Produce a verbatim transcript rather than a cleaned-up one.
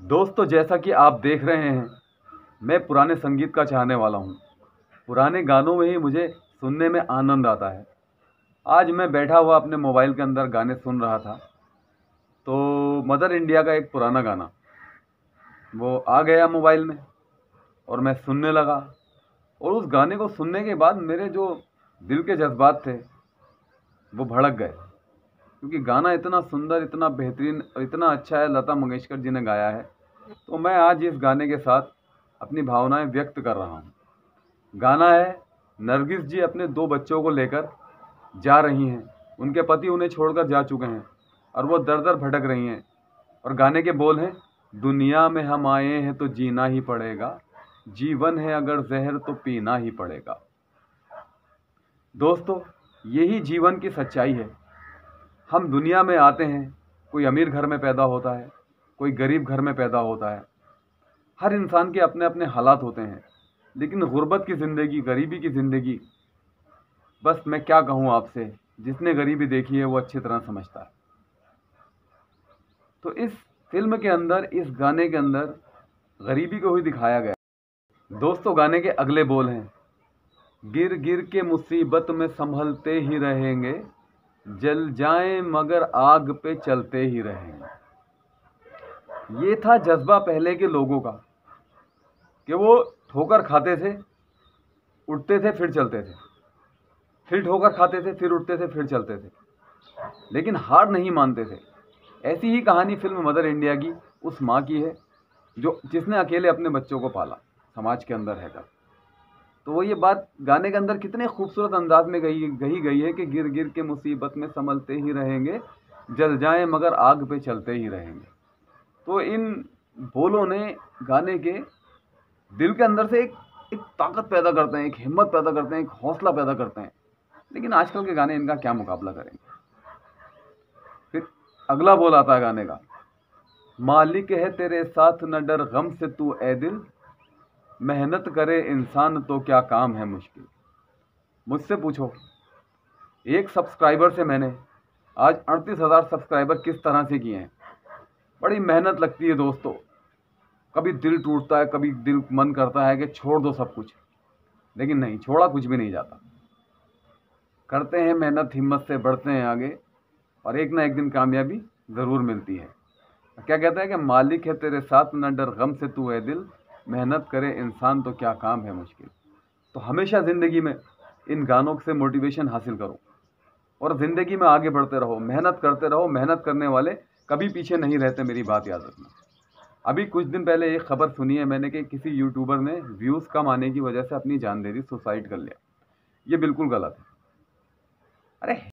दोस्तों, जैसा कि आप देख रहे हैं, मैं पुराने संगीत का चाहने वाला हूँ। पुराने गानों में ही मुझे सुनने में आनंद आता है। आज मैं बैठा हुआ अपने मोबाइल के अंदर गाने सुन रहा था, तो मदर इंडिया का एक पुराना गाना वो आ गया मोबाइल में और मैं सुनने लगा। और उस गाने को सुनने के बाद मेरे जो दिल के जज्बात थे, वो भड़क गए, क्योंकि गाना इतना सुंदर, इतना बेहतरीन और इतना अच्छा है, लता मंगेशकर जी ने गाया है। तो मैं आज इस गाने के साथ अपनी भावनाएं व्यक्त कर रहा हूँ। गाना है, नरगिस जी अपने दो बच्चों को लेकर जा रही हैं। उनके पति उन्हें छोड़कर जा चुके हैं और वो दर दर भटक रही हैं। और गाने के बोल हैं, दुनिया में हम आए हैं तो जीना ही पड़ेगा, जीवन है अगर जहर तो पीना ही पड़ेगा। दोस्तों, यही जीवन की सच्चाई है। हम दुनिया में आते हैं, कोई अमीर घर में पैदा होता है, कोई गरीब घर में पैदा होता है। हर इंसान के अपने अपने हालात होते हैं, लेकिन गुर्बत की ज़िंदगी, गरीबी की ज़िंदगी, बस मैं क्या कहूँ आपसे, जिसने गरीबी देखी है वो अच्छी तरह समझता है। तो इस फिल्म के अंदर, इस गाने के अंदर गरीबी को ही दिखाया गया। दोस्तों, गाने के अगले बोल हैं, गिर गिर के मुसीबत में संभलते ही रहेंगे, जल जाएं मगर आग पे चलते ही रहेंगे। ये था जज्बा पहले के लोगों का, कि वो ठोकर खाते थे, उठते थे, फिर चलते थे, फिर ठोकर खाते थे, फिर उठते थे, फिर चलते थे, लेकिन हार नहीं मानते थे। ऐसी ही कहानी फिल्म मदर इंडिया की उस माँ की है, जो जिसने अकेले अपने बच्चों को पाला, समाज के अंदर रहकर। तो वो ये बात गाने के अंदर कितने खूबसूरत अंदाज में गई गई गई है कि गिर गिर के मुसीबत में संभलते ही रहेंगे, जल जाएं मगर आग पे चलते ही रहेंगे। तो इन बोलों ने गाने के दिल के अंदर से एक एक ताकत पैदा करते हैं, एक हिम्मत पैदा करते हैं, एक हौसला पैदा करते हैं। लेकिन आजकल के गाने इनका क्या मुकाबला करेंगे। फिर अगला बोल आता है गाने का, मालिक है तेरे साथ न डर गम से तू ए दिल, मेहनत करे इंसान तो क्या काम है मुश्किल। मुझसे पूछो, एक सब्सक्राइबर से मैंने आज अड़तीस हज़ार सब्सक्राइबर किस तरह से किए हैं। बड़ी मेहनत लगती है दोस्तों, कभी दिल टूटता है, कभी दिल मन करता है कि छोड़ दो सब कुछ, लेकिन नहीं, छोड़ा कुछ भी नहीं जाता। करते हैं मेहनत, हिम्मत से बढ़ते हैं आगे, और एक ना एक दिन कामयाबी ज़रूर मिलती है। क्या कहता है कि मालिक है तेरे साथ न डर गम से तू है दिल, मेहनत करे इंसान तो क्या काम है मुश्किल। तो हमेशा ज़िंदगी में इन गानों से मोटिवेशन हासिल करो और ज़िंदगी में आगे बढ़ते रहो, मेहनत करते रहो। मेहनत करने वाले कभी पीछे नहीं रहते, मेरी बात याद रखना। अभी कुछ दिन पहले एक खबर सुनी है मैंने कि किसी यूट्यूबर ने व्यूज़ कम आने की वजह से अपनी जान दे दी, सुसाइड कर लिया। ये बिल्कुल गलत है। अरे